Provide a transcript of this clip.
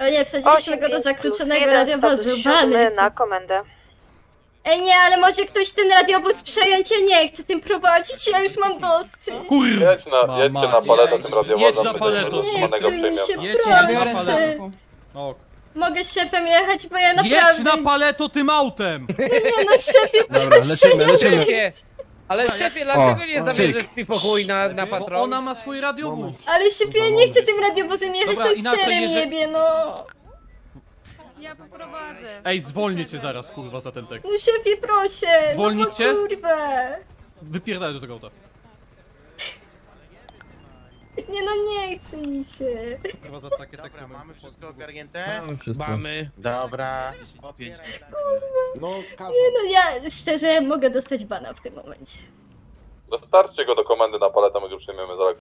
O nie, wsadziliśmy go do zakluczonego radiowozu, bany. Na komendę. Ej nie, ale może ktoś ten radiowóz przejąć? Ja nie chcę tym prowadzić, ja już mam dosyć. Jedźcie na paletę tym radiowozem. Jedź na paletę. Nie chce mi się, Ja biorę proszę. paletę. O. Mogę z szefem jechać, bo ja naprawdę... Jedź na paleto tym autem! Nie no, szefie, Dobra, proszę, lecimy. Ale szefie, dlaczego nie zabierzesz mi pokój na Bo patrol? ona ma swój radiowóz. Ale szefie, ja nie chcę tym radiowozem jechać, Dobra, tam inaczej, serem jeżeli- jebie, no. Ja poprowadzę. Ej, zwolnię cię zaraz, kurwa, za ten tekst. No szefie, proszę. Zwolnić No cię? bo kurwa. Wypierdaj do tego auta. Nie no, nie chce mi się. Kurwa, za takie teksty. Dobra, mamy wszystko ogarnięte? Mamy wszystko. Mamy. Dobra. No, każą. Nie no, ja szczerze mogę dostać bana w tym momencie. Dostarczcie go do komendy na paletę, my go przyjmiemy za